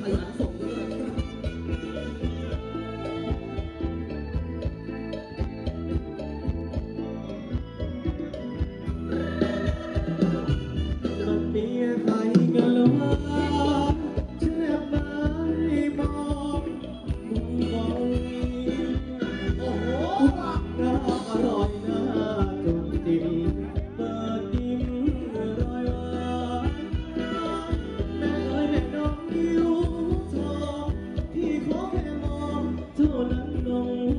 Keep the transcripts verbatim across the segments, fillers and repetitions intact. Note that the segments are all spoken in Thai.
ขยันส่งด้วยมันมีใครกันหรือว่าเชื่อไหมมองมองมองโอ้โหน่าอร่อยน่าจุกจิกเปิดยิ้มรอยหวานแม่เอ๋ยแม่น้องนิ้วทองที่ขอแค่มองเท่านั้นน้อง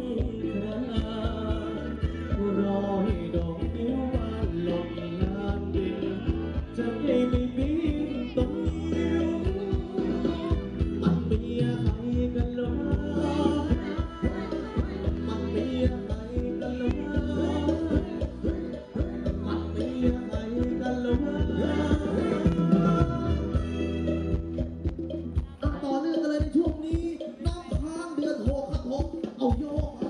รอให้ดอกนิ้วบานหล่นลานดินจะได้ไม่บินตรงนิ้วมันมีอะไรกันหรอมันมีอะไรกันหรอมันมีอะไรกันหรอต่อเนื่องกันเลยในช่วงนี้น้ำค้างเดือนหกครับผมเอาโยกมา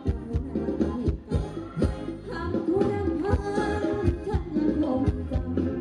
ทำผู้นำพาฉันยังคงจำ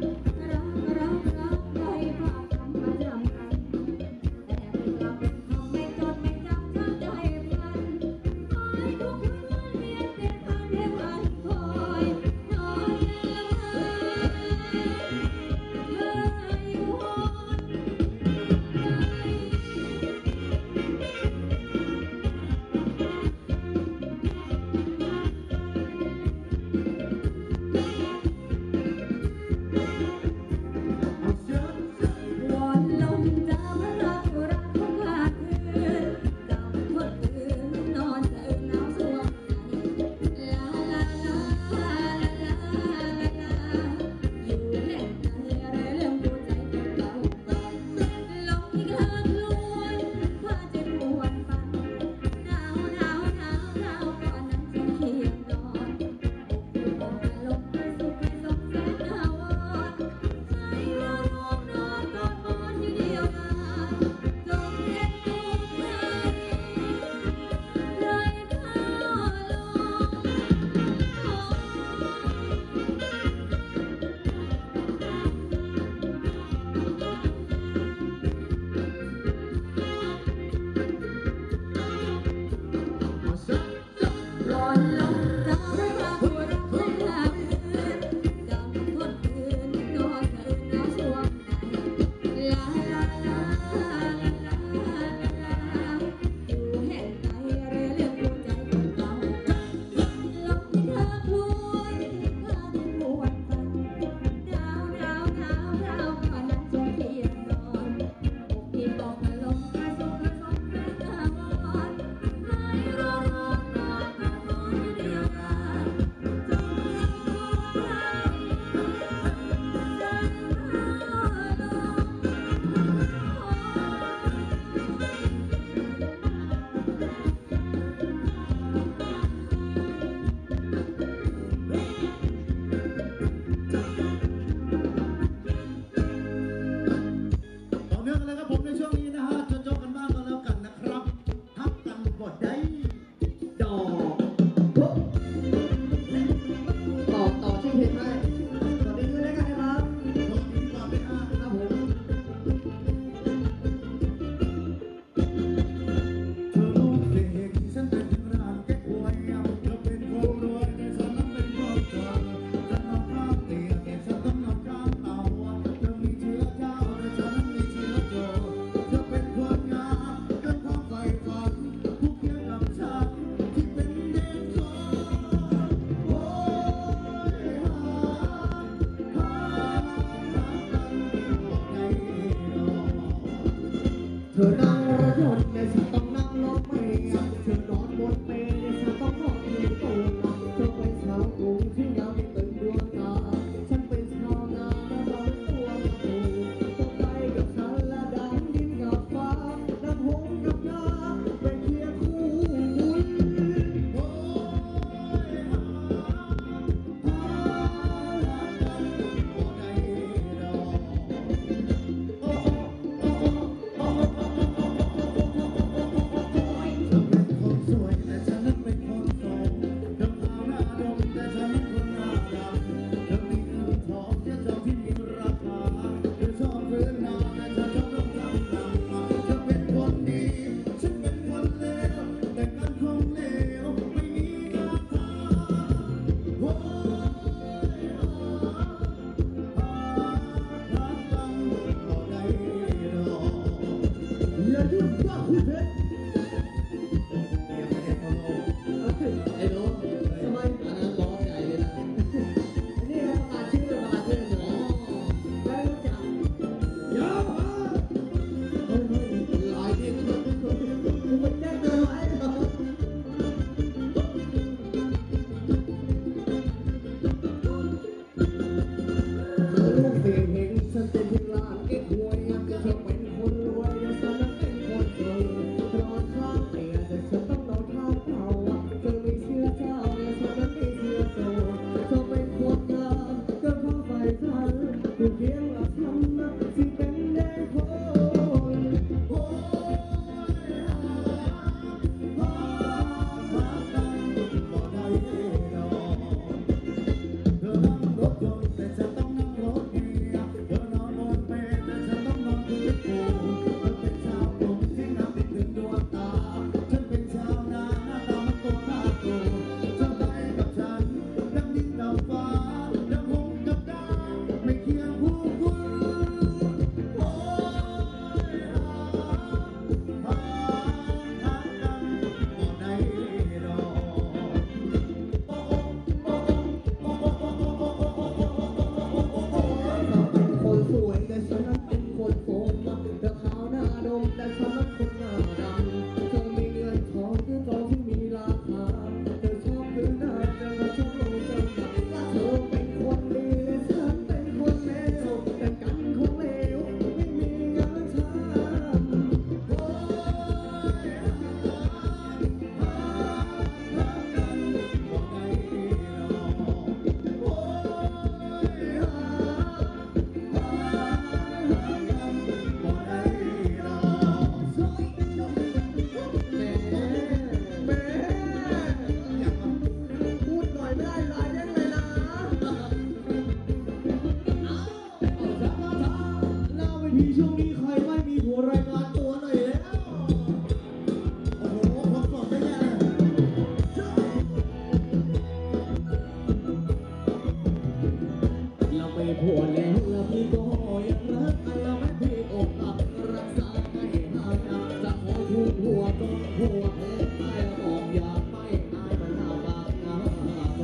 ผัวแล้วแล้วพี่ก็ยังรักแล้วแม่พี่อกหักรักษาไม่หายจะคอยทุกหัวจนหัวเธอตายแล้วบอกอยากไม่ตายมันหน้าบางหน้าคน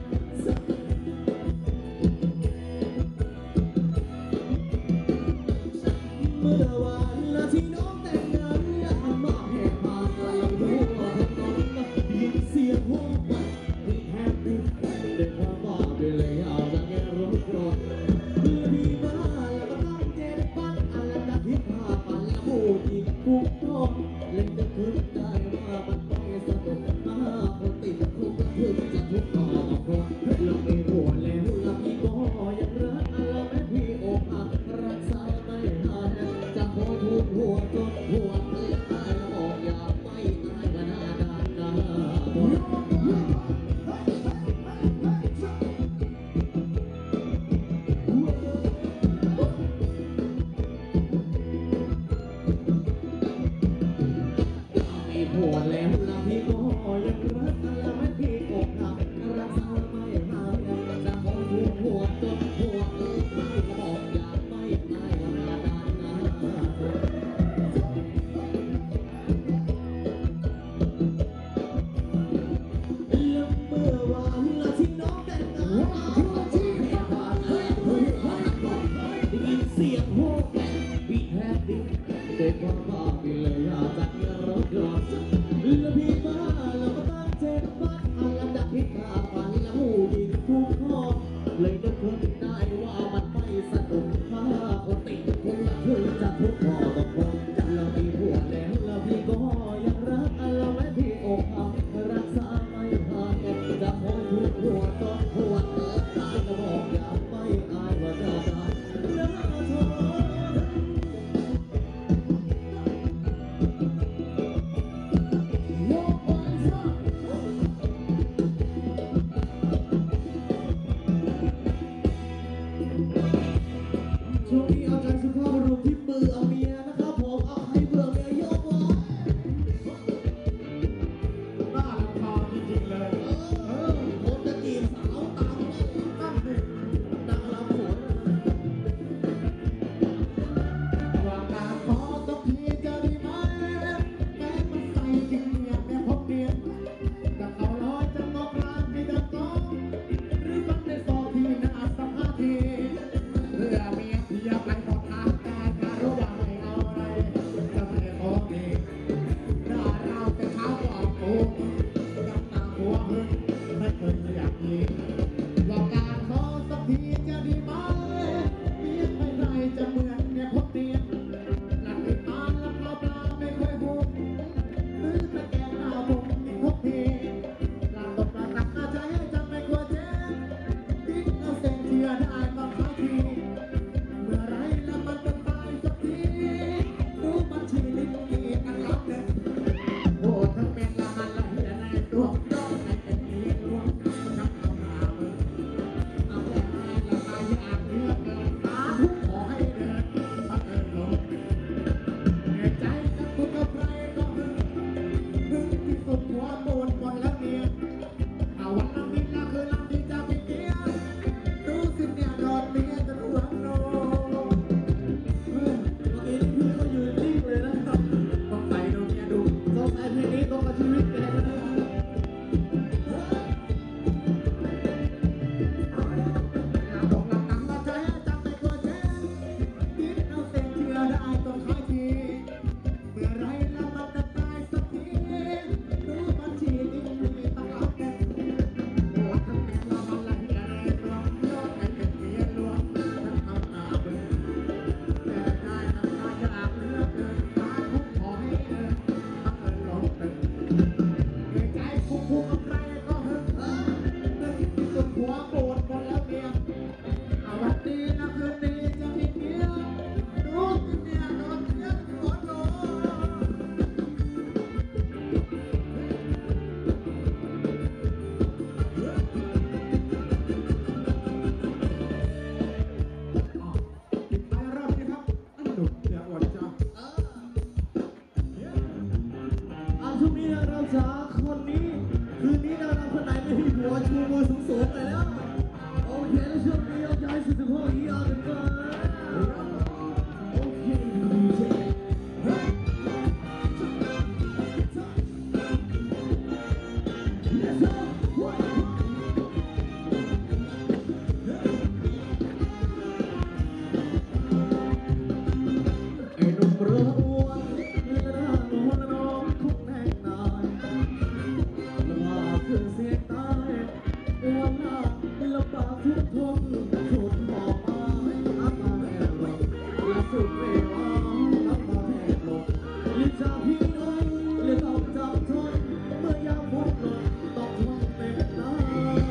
เมื่อวานนาที่น้องแต่งงานและทำมาแห่พานกลางหัวถนนยินเสียงหัวมันที่แทบดิ้นได้ความบ้าไปเลยเอาจากแกรถรถเมื่อพี่มาแล้วก็ตั้งเจ็ดปันอะไรจะพิพาปันและผู้หญิงทุกคนเล่นจะขึ้นได้ว่ามันไปสนุกมาคนติดคุกก็ถึงจะทุกข์ต่อคนเราไม่หัวแล้วเราพี่ก็ยังรักเราแม่พี่อกหักรักษาไม่หายจะคอยทุกหัวจนหัวเธอตายแล้วบอกอยากไม่ตายมาหน้าด้านหน้าคน มีผัวแล้วนะพี่ก็ยังรักแล้วแม่พี่อกหักรักษาไม่หายจะคอยทุกหัวจนหัวเธอตายแล้วบอกอยากไม่ตายมาหน้าด้านหน้าคน แล้วเมื่อวานละที่น้องแต่งงานที่แม่บ้านแอบคุยกันบอกได้ยินเสียงโฮแกพี่แทบดิ้นเด็กว่าบ้าไปเลยอาจจะเกิดรถกลับแล้วพี่มาแล้วก็ตั้งเจ็ดบ้านอันละดักพิษมาฝันแล้วหูยิงทุกข้อเลยนึกขึ้นได้ว่ามันไม่สนุกถ้าคนติดคนละคือจะทุกข์พอต้องคนเรามีผัวแล้วแล้วพี่ก็ยังรักเราแม่พี่อกหักรักษาไม่หายจะคอยทุกหัวจนหัวเธอตายแล้วบอกอยากไม่อายว่าจะตายแล้วเธอ ช่วงนี้เอาใจสุภาพบุรุษที่เบื่อเมียนะครับผมเอาใครเบื่อเมียยกไว้น่ารำคาญจริงๆเลยเออคนจะจีบสาวตามตั้งดิดังลำผลว่าการขอสักทีจะได้ไหมแม้มันใส่จริงเนี่ยแม่พบเมียจะเขาร้อยจะงอกลางให้ดังต้องหรือมันได้สองทีหน้าสักห้าทีเพื่อเมียเพียบไหลมาทุกคนสุดหอบมาอามาแม่ลงและสุดเวลาอามาแม่ลงลิจาพี่น้องเรียกต้องจับทนเมื่อยามฝนตกต้องทนเป็นน้ำ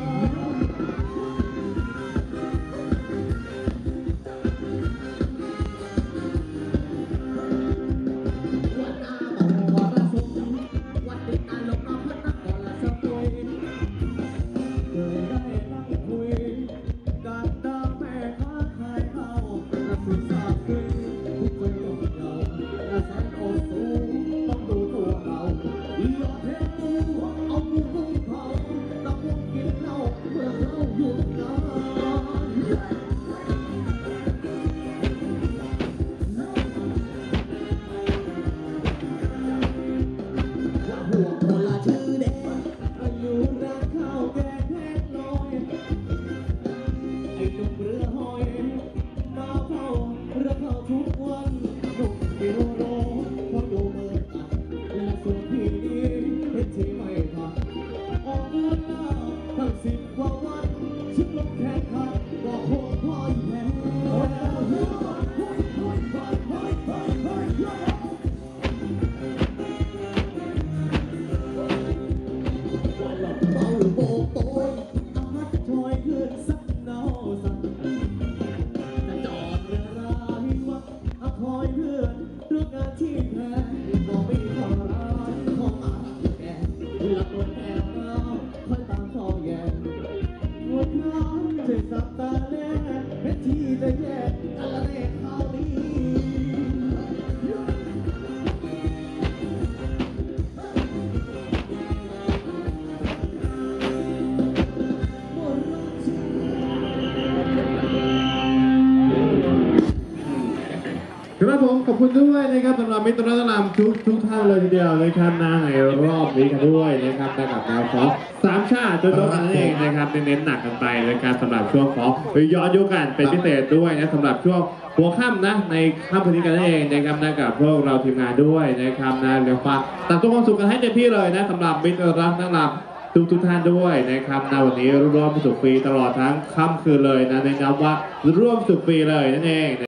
ครับผมขอบคุณด้วยนะครับสำหรับมิตรรัตนามทุกทุกท่านเลยทีเดียวนะครับในรอบนี้กันด้วยนะครับกับแนวฟอสสามชาติโดยตัวนั่นเองนะครับเน้นหนักกันไปเลยการสำหรับช่วงฟอสย้อนยุคกันเป็นพิเศษด้วยนะสำหรับช่วงหัวค่ำนะในค่ำคืนนี้กันเองนะครับนะกับพวกเราทีมงานด้วยนะครับนะเรียกว่าตัดตัวความสุขกันให้เต็มที่เลยนะสำหรับมิตรรัตนามทุกทุกท่านด้วยนะครับในวันนี้ร่วมสุขฟรีตลอดทั้งค่ำคืนเลยนะในนามว่าร่วมสุขฟรีเลยนั่นเอง